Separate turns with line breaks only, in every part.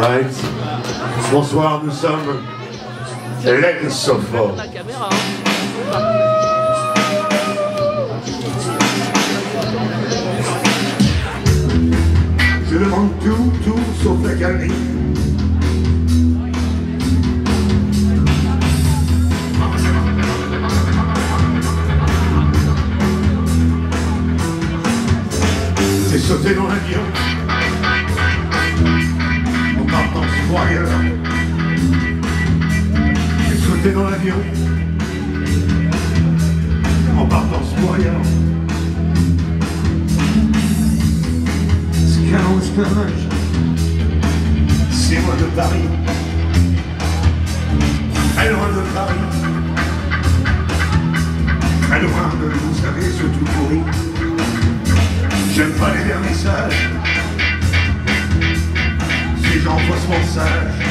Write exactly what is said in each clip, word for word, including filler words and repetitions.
Right. Bonsoir, nous sommes Len Sofort. Je demande tout, tout sauf la calmie. J'ai sauté dans l'avion en partant sur ailleurs. J'ai sauté dans l'avion en partant sur ailleurs. Scarron Spermage, c'est loin de Paris, très loin de Paris, très loin de vous savez ce tout pourri. J'aime pas les vernissages, ces gens faussement sages.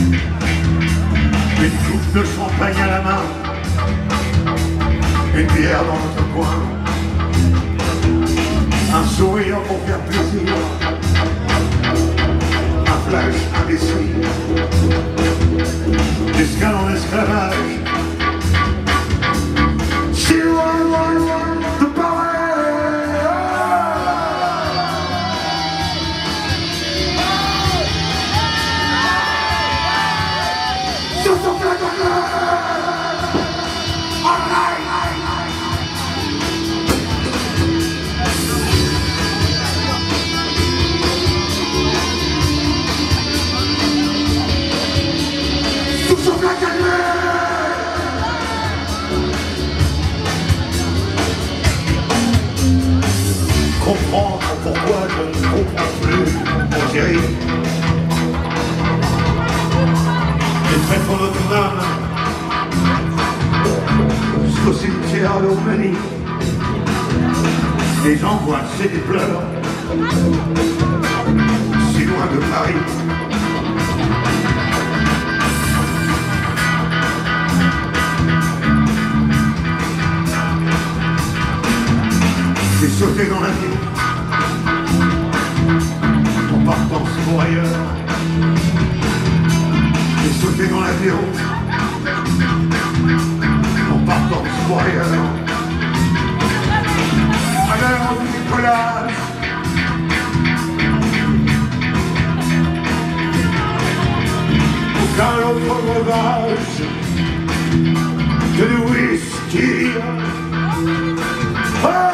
Une coupe de champagne à la main, une bière dans notre coin, un sourire pour faire plaisir, un flash imbécile, l'escale en esclavage. Si loin, loin, loin de Paris. Comprendre pourquoi je ne comprends plus mon chéri. Les traits pour notre âme jusqu'au cimetière de Roumanie. Les gens voient c'est des pleurs si loin de Paris. J'ai sauté dans l'avion en partant pour ailleurs. J'ai sauté dans l'avion en partant pour ailleurs. À l'heure du décollage, aucun autre breuvage que du whisky. Oh!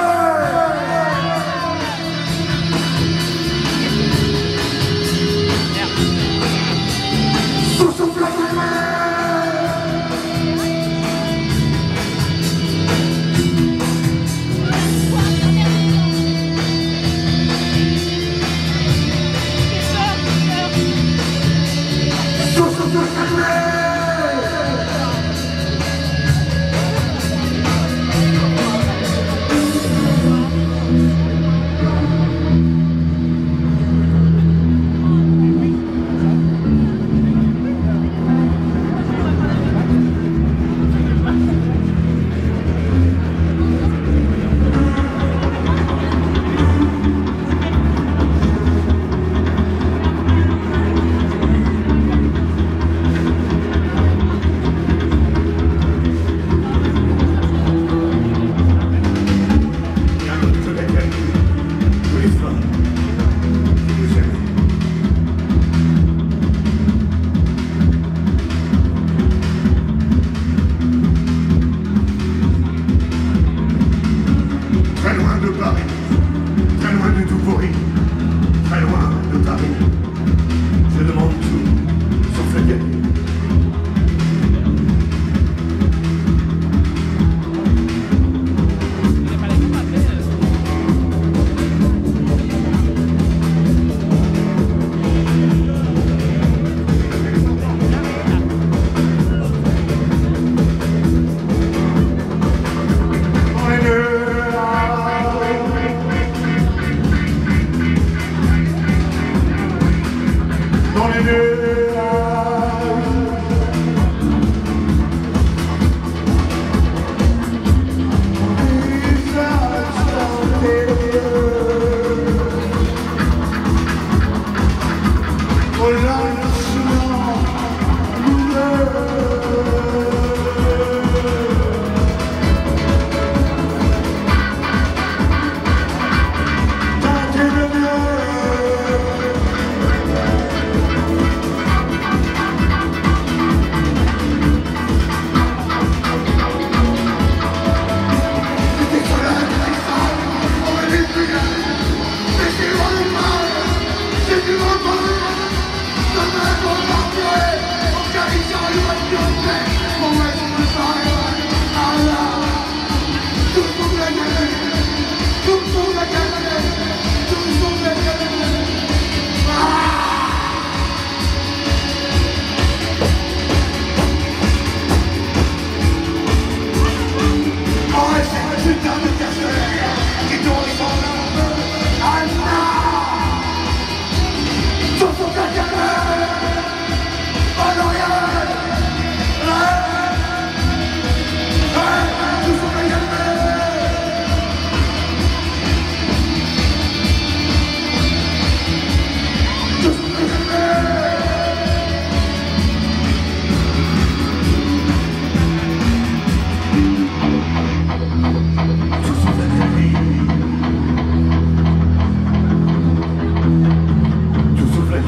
Hola.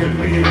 devriez